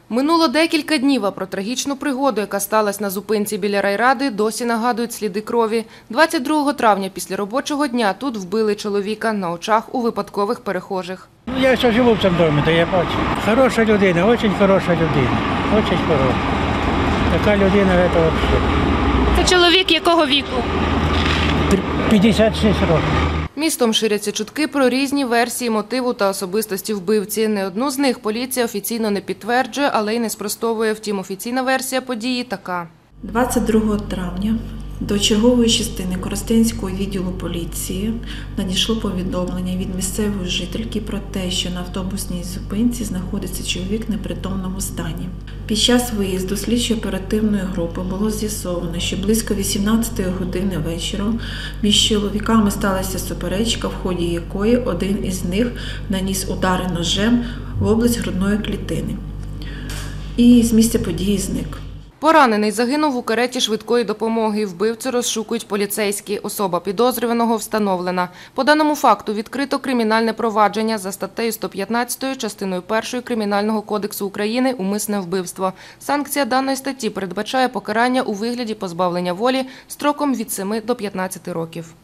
Минуло декілька днів, а про трагічну пригоду, яка сталася на зупинці біля райради, досі нагадують сліди крові. 22 травня після робочого дня тут вбили чоловіка на очах у випадкових перехожих. Я ще живу в цьому домі, то я бачу. Хороша людина, дуже хороша людина, дуже хороша. Така людина, це взагалі. Це чоловік якого віку? 56 років. Містом ширяться чутки про різні версії мотиву та особистості вбивці. Не одну з них поліція офіційно не підтверджує, але й не спростовує. Втім, офіційна версія події така. 22 травня до чергової частини Коростенського відділу поліції надійшло повідомлення від місцевої жительки про те, що на автобусній зупинці знаходиться чоловік в непритомному стані. Під час виїзду слідчо-оперативної групи було з'ясовано, що близько 18 години вечора між чоловіками сталася суперечка, в ході якої один із них наніс удари ножем в область грудної клітини і з місця події зник. Поранений загинув у кареті швидкої допомоги. Вбивцю розшукують поліцейські. Особа підозрюваного встановлена. По даному факту відкрито кримінальне провадження за статтею 115 частиною 1 Кримінального кодексу України «Умисне вбивство». Санкція даної статті передбачає покарання у вигляді позбавлення волі строком від 7 до 15 років.